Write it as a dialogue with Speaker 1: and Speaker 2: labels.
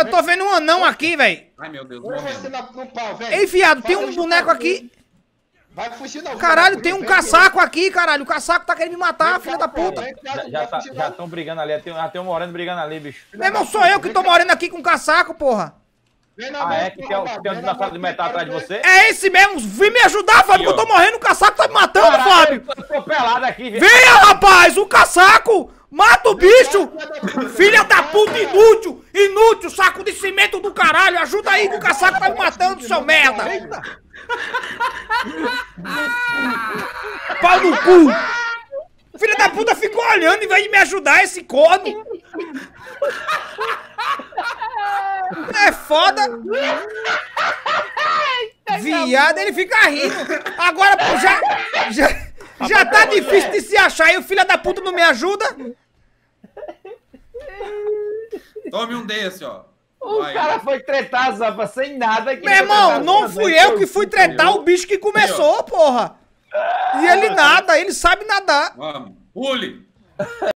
Speaker 1: Eu tô vendo um anão aqui, velho.
Speaker 2: Ai, meu Deus.
Speaker 3: Põe você no pau, velho.
Speaker 1: Ei, viado, tem
Speaker 3: Faz
Speaker 1: um
Speaker 3: eu
Speaker 1: boneco
Speaker 3: chutar,
Speaker 1: aqui.
Speaker 3: Vai fugir não.
Speaker 1: Caralho, tem um casaco aqui, caralho. O casaco tá querendo me matar,
Speaker 3: Vem
Speaker 1: filha
Speaker 3: cá,
Speaker 1: da puta.
Speaker 3: vem cá, não
Speaker 4: Já
Speaker 3: vai fugir, não.
Speaker 4: estão brigando ali. Já tem um moreno brigando ali, bicho.
Speaker 1: Meu irmão, sou eu que tô morando aqui com casaco, porra.
Speaker 3: Vem na
Speaker 4: Ah,
Speaker 3: mão,
Speaker 4: é? Que tem um
Speaker 3: vem na
Speaker 4: desgraçado
Speaker 3: mão,
Speaker 4: de metal atrás de você?
Speaker 1: É esse mesmo. Vem me ajudar, Fábio, que eu tô morrendo. O casaco tá me matando,
Speaker 4: Caralho,
Speaker 1: Fábio.
Speaker 4: eu tô pelado aqui, velho.
Speaker 1: Venha, rapaz, o casaco. Mata o bicho. Filha da puta, inútil. Inútil, saco de cimento do caralho. Ajuda aí que o casaco tá me matando, seu merda. Pau no cu. Filha da puta ficou olhando em vez de me ajudar, esse corno. É foda. Viado, ele fica rindo. Agora, pô, já tá difícil de se achar e o filho da puta não me ajuda.
Speaker 2: Tome um desse, ó.
Speaker 4: O
Speaker 2: Vai.
Speaker 4: cara foi tretar, Zapa, sem nada.
Speaker 1: Meu irmão, não fui eu que fui tretar o bicho que começou, porra. E ele nada, ele sabe nadar.
Speaker 2: Vamos. Pule.